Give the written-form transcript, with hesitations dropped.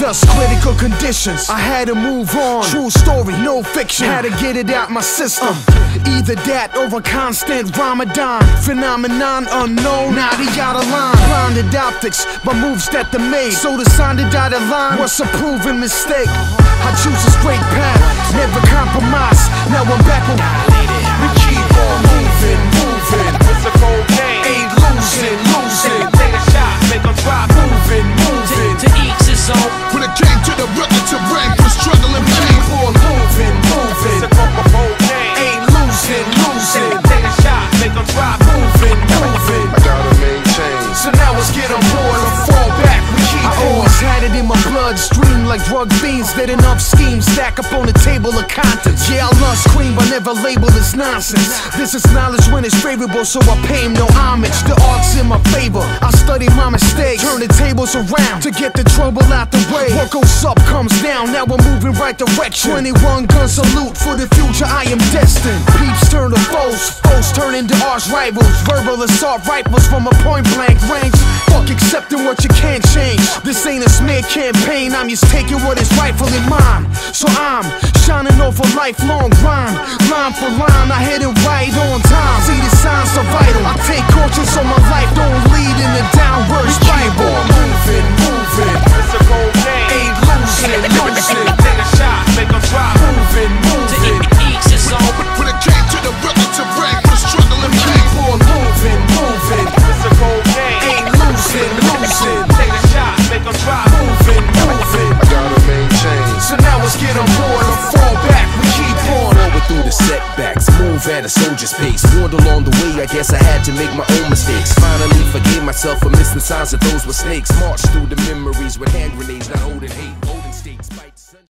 just critical conditions. I had to move on. True story, no fiction. Had to get it out my system. Either that or a constant Ramadan. Phenomenon unknown, now they out of line. Blinded optics by moves that they made. So the sign that dotted line was a proven mistake. I choose a straight path, never compromise. Now I'm back on. We keep on moving, moving. It's a cold game. Ain't losing, losing. Take a shot, make them drop. Moving, moving. To each his own. When it came to the relative rank, was struggling pain. Keep on moving, moving. It's a cold game. Ain't losing, losing. Take a shot, make them drop. Moving, moving. I gotta maintain. So now let's get on board and fall back. We keep on. I always had it in my bloodstream like drug fiends. Lit enough schemes stack up on the table of contents. Yeah, I lust cream, but never label this nonsense. This is knowledge when it's favorable, so I pay him no homage. The art's in my favor. I study my mistakes, turn the tables around to get the trouble out the way. What goes up comes down. Now we're moving right direction. 21 gun salute for the future. I am destined. Peeps turn to foes, foes turn into arch rivals. Verbal assault rifles from a point blank range. Fuck accepting what you can't change. This ain't a smear campaign. I'm just taking what is rightfully mine. So I'm shining off a lifelong grind. Line for line, I hit it right on time. See the signs so vital. I take caution so my life don't lead in a downward spiral. Moving, moving. It's a cold game. Ain't losing, losing. Take a shot, make them drop. Moving, moving. To each his own. When it came to the relative rank, was struggling pain. Keep on moving, moving. It's a cold game. Ain't losing, losing. Take a shot, make them drop. Moving, moving. I gotta maintain. So now let's get on board and fall back. We keep on. Forward through the setbacks, move at a soldier's pace. Warned along the way, I guess I had to make my own mistakes. Finally forgave myself for missing signs that those were snakes. Marched through the memories with hand grenades, not holding hate, holding stakes.